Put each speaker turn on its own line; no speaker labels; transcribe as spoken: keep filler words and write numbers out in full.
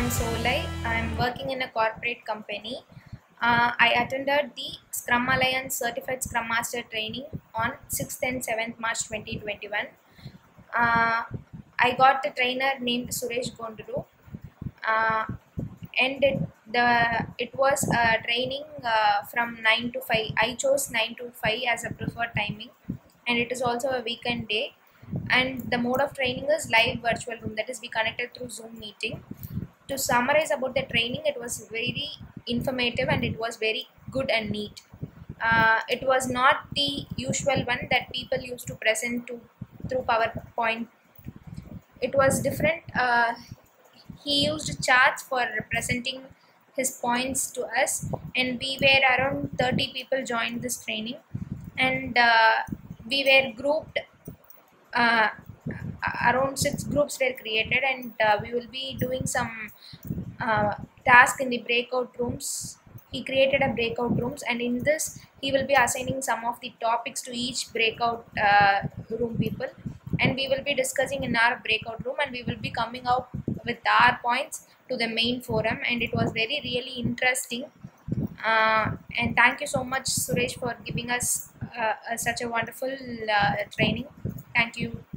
Solai. I'm working in a corporate company. Uh, I attended the Scrum Alliance Certified Scrum Master training on sixth and seventh March twenty twenty-one. Uh, I got a trainer named Suresh Gonduru, uh, and it, the it was a training uh, from nine to five. I chose nine to five as a preferred timing, and it is also a weekend day. And the mode of training is live virtual room, that is, we connected through Zoom meeting. To summarize about the training, it was very informative and it was very good and neat. Uh, it was not the usual one that people used to present to through PowerPoint. It was different. Uh, he used charts for presenting his points to us, and we were around thirty people joined this training, and uh, we were grouped. Uh, around six groups were created, and uh, we will be doing some uh, task in the breakout rooms. He created a breakout rooms, and in this he will be assigning some of the topics to each breakout uh, room people, and we will be discussing in our breakout room, and we will be coming out with our points to the main forum. And it was very really interesting, uh, and thank you so much, Suresh, for giving us uh, uh, such a wonderful uh, training. Thank you.